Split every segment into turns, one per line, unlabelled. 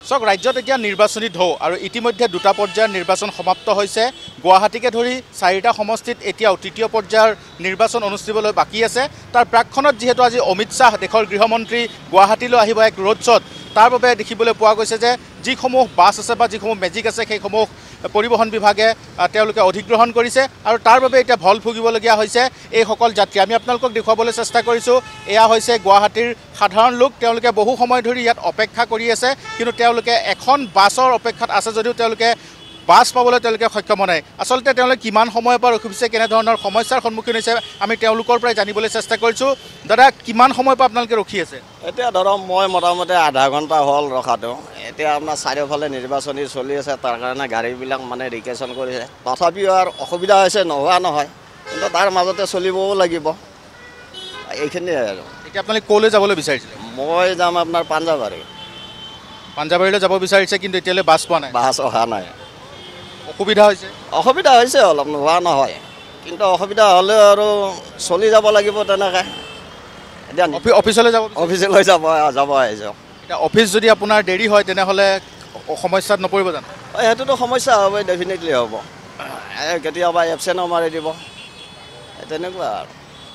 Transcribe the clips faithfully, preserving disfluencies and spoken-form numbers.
চক ৰাজ্যত এতিয়া নিৰ্বাচনী ঢৌ আৰু ইতিমধ্যে দুটা পৰ্যায়ৰ নিৰ্বাচন সমাপ্ত হৈছে গুৱাহাটীকে ধৰি চাৰিটা সমষ্টিত এতিয়াও তৃতীয় পৰ্যায়ৰ নিৰ্বাচন অনুষ্ঠিবলৈ বাকী আছে তাৰ প্ৰাক্ষণত যিহেতু আজি অমিত শ্বাহ দেশৰ গৃহমন্ত্ৰী গুৱাহাটীলৈ আহিব এক ৰোড শ্ব'ত তাৰ বাবে দেখিবলৈ পোৱা গৈছে যে যিসমূহ বাছ আছে বা যিসমূহ মেজিক আছে সেইসমূহ পৰিবহণ বিভাগে তেওঁলোকে অধিগ্ৰহণ কৰিছে আৰু তাৰ বাবে এতিয়া ভল ভুগিবলগীয়া হৈছে এইসকল যাত্ৰী আমি আপোনালোকক দেখুৱাবলৈ চেষ্টা কৰিছোঁ এয়া হৈছে গুৱাহাটীৰ সাধাৰণ লোক তেওঁলোকে বহু সময় ধৰি ইয়াত অপেক্ষা কৰি আছে কিন্তু তেওঁলোকে এখন বাছৰ অপেক্ষাত আছে যদিও তেওঁলোকে বাছ পাবলৈ তেওঁলোকে সক্ষম নাই আচলতে তেওঁলোকে কিমান সময়ৰ পৰা ৰখিছে কেনেধৰণৰ সমস্যাৰ সন্মুখীন হৈছে আমি তেওঁলোকৰ পৰাই জানিবলৈ চেষ্টা কৰিছোঁ দাদা কিমান সময়ৰ পৰা আপোনালোকে ৰখি আছে
এতিয়া ধৰক মই মোটামুটি আধা ঘণ্টা হ'ল ৰখাটো এতিয়া আপোনাৰ চাৰিওফালে নিৰ্বাচনী চলি আছে তাৰ কাৰণে গাড়ীবিলাক মানে ৰিকুৱেশ্যন কৰিছে তথাপিও আৰু অসুবিধা হৈছে নোহোৱা নহয় কিন্তু তাৰ মাজতে চলিবও লাগিব এইখিনিয়ে আৰু
এতিয়া আপোনালোকে ক'লৈ যাবলৈ বিচাৰিছিলে
মই যাম আপোনাৰ পাঞ্জাবাৰী
পাঞ্জাবাৰীলৈ যাব বিচাৰিছে কিন্তু এতিয়ালৈ বাছ পোৱা নাই
বাছ অহা নাই
অসুবিধা হৈছে
অসুবিধা হৈছে অলপ নোহোৱা নহয় কিন্তু অসুবিধা হ'লেও আৰু চলি যাব লাগিব তেনেকৈ এতিয়া
অফিচলৈ যাব
অফিচলৈ যাব যাব আহিছোঁ
এতিয়া অফিচ যদি আপোনাৰ দেৰি হয় তেনেহ'লে সমস্যাত নপৰিব জানো
সেইটোতো সমস্যা হ'বই ডেফিনেটলি হ'ব কেতিয়াবা এবচেণ্টো মাৰি দিব তেনেকুৱা আৰু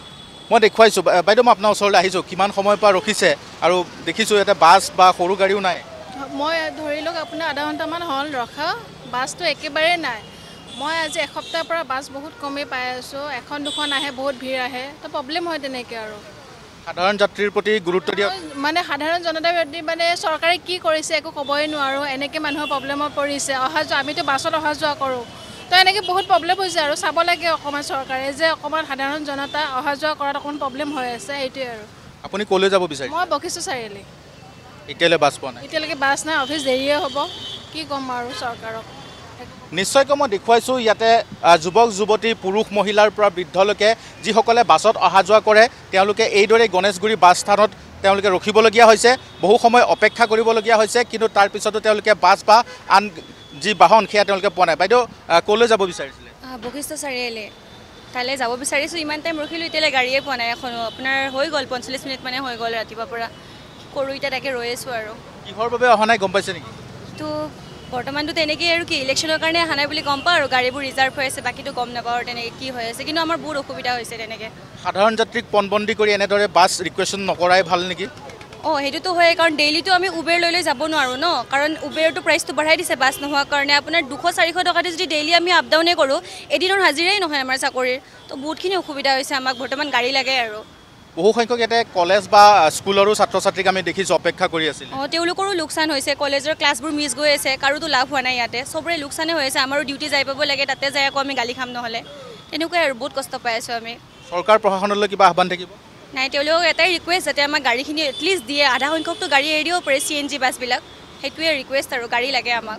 মই দেখুৱাইছোঁ বাইদেউ মই আপোনাৰ ওচৰলৈ আহিছোঁ কিমান সময়ৰ পৰা ৰখিছে আৰু দেখিছোঁ ইয়াতে বাছ বা সৰু গাড়ীও নাই
মই ধৰি লওক আপোনাৰ আধা ঘণ্টামান হ'ল ৰখা বাছটো একেবাৰে নাই মই আজি এসপ্তাহৰ পৰা বাছ বহুত কমেই পাই আছোঁ এখন দুখন আহে বহুত ভিৰ আহে তো প্ৰব্লেম হয় তেনেকৈ আৰু
সাধাৰণ যাত্ৰীৰ প্ৰতি গুৰুত্ব দিয়ক
মানে সাধাৰণ জনতাৰ প্ৰতি মানে চৰকাৰে কি কৰিছে একো ক'বই নোৱাৰোঁ এনেকৈ মানুহৰ প্ৰব্লেমত পৰিছে অহা যোৱা আমিতো বাছত অহা যোৱা কৰোঁ তো এনেকৈ বহুত প্ৰব্লেম হৈছে আৰু চাব লাগে অকণমান চৰকাৰে যে অকণমান সাধাৰণ জনতা অহা যোৱা কৰাত অকণমান প্ৰব্লেম হৈ আছে এইটোৱে আৰু
আপুনি ক'লৈ যাব বিচাৰিছে
মই বশিষ্ঠ চাৰিআলি
এতিয়ালৈ বাছ পোৱা নাই
এতিয়ালৈকে বাছ নাই অফিচ দেৰিয়ে হ'ব কি ক'ম আৰু চৰকাৰক
নিশ্চয়কৈ মই দেখুৱাইছোঁ ইয়াতে যুৱক যুৱতী পুৰুষ মহিলাৰ পৰা বৃদ্ধলৈকে যিসকলে বাছত অহা যোৱা কৰে তেওঁলোকে এইদৰে গণেশগুৰি বাছ স্থানত তেওঁলোকে ৰখিবলগীয়া হৈছে বহু সময় অপেক্ষা কৰিবলগীয়া হৈছে কিন্তু তাৰ পিছতো তেওঁলোকে বাছ বা আন যি বাহন সেয়া তেওঁলোকে পোৱা নাই বাইদেউ ক'লৈ যাব বিচাৰিছিলে
বশিষ্ঠ চাৰিআলি তালৈ যাব বিচাৰিছোঁ ইমান টাইম ৰখিলোঁ এতিয়ালৈ গাড়ীয়ে পোৱা নাই এখনো আপোনাৰ হৈ গ'ল পঞ্চল্লিছ মিনিট মানে হৈ গ'ল ৰাতিপুৱাৰ পৰা কৰোঁ এতিয়া তাকে ৰৈ আছোঁ আৰু
কিহৰ বাবে অহা নাই গম পাইছে নেকি
তো বৰ্তমানটো তেনেকৈ আৰু কি ইলেকশ্যনৰ কাৰণে অহা নাই বুলি গম পাওঁ আৰু গাড়ীবোৰ ৰিজাৰ্ভ হৈ আছে বাকীটো গম নাপাওঁ আৰু তেনেকৈ কি হৈ আছে কিন্তু আমাৰ বহুত অসুবিধা হৈছে তেনেকৈ
সাধাৰণ যাত্ৰীক পণবন্দী কৰি এনেদৰে বাছ ৰিকুৱেশ্যন নকৰাই ভাল নেকি
অঁ সেইটোতো হয় কাৰণ ডেইলিটো আমি উবেৰ লৈ লৈ যাব নোৱাৰোঁ ন কাৰণ উবেৰটো প্ৰাইচটো বঢ়াই দিছে বাছ নোহোৱাৰ কাৰণে আপোনাৰ দুশ চাৰিশ টকাতে যদি ডেইলি আমি আপ ডাউনে কৰোঁ এদিনৰ হাজিৰাই নহয় আমাৰ চাকৰিৰ তো বহুতখিনি অসুবিধা হৈছে আমাক বৰ্তমান গাড়ী লাগে আৰু
বহু সংখ্যক ইয়াতে কলেজ বা স্কুলৰো ছাত্ৰ ছাত্ৰীক আমি দেখিছোঁ অপেক্ষা কৰি আছিল
অঁ তেওঁলোকৰো লোকচান হৈছে কলেজৰ ক্লাছবোৰ মিছ গৈ আছে কাৰোতো লাভ হোৱা নাই ইয়াতে চবৰে লোকচানে হৈ আছে আমাৰো ডিউটি যাই পাব লাগে তাতে যাই আকৌ আমি গালি খাম নহ'লে তেনেকুৱাই আৰু বহুত কষ্ট পাই আছোঁ আমি
চৰকাৰ প্ৰশাসনলৈ কিবা আহ্বান থাকিব
নাই তেওঁলোকক এটাই ৰিকুৱেষ্ট যাতে আমাক গাড়ীখিনি এটলিষ্ট দিয়ে আধা সংখ্যকটো গাড়ী এৰি দিব পাৰে চি এন জি বাছবিলাক সেইটোৱে ৰিকুৱেষ্ট আৰু গাড়ী লাগে আমাক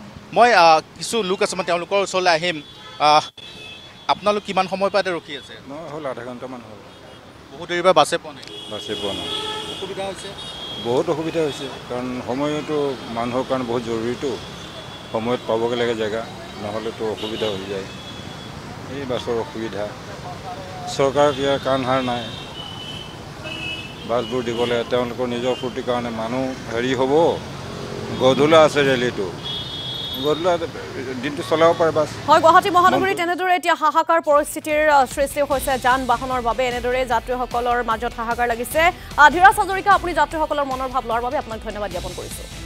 মই কিছু লোক আছে মই তেওঁলোকৰ ওচৰলৈ আহিম আপোনালোক কিমান সময়ৰ পৰা ৰখি আছে
হ'ল আধা ঘণ্টামান হ'ল
বহুত দেৰিৰ পৰা বাছে পোৱা নাই
বাছে পোৱা নাই
অসুবিধা হৈছে
বহুত অসুবিধা হৈছে কাৰণ সময়তো মানুহৰ কাৰণে বহুত জৰুৰীটো সময়ত পাবগৈ লাগে জেগা নহ'লেতো অসুবিধা হৈ যায় এই বাছৰ অসুবিধা চৰকাৰৰ ইয়াৰ কাণ সাৰ নাই বাছবোৰ দিবলৈ তেওঁলোকৰ নিজৰ ফূৰ্তিৰ কাৰণে মানুহ হেৰি হ'ব গধূলা আছে ৰেলীটো গধূলা দিনটো চলাব পাৰে বাছ
হয় গুৱাহাটী মহানগৰীত তেনেদৰে এতিয়া হাহাকাৰ পৰিস্থিতিৰ সৃষ্টি হৈছে যান বাহনৰ বাবে এনেদৰে যাত্ৰীসকলৰ মাজত হাহাকাৰ লাগিছে ধীৰাজ হাজৰিকা আপুনি যাত্ৰীসকলৰ মনৰ ভাৱ লোৱাৰ বাবে আপোনাক ধন্যবাদ জ্ঞাপন কৰিছোঁ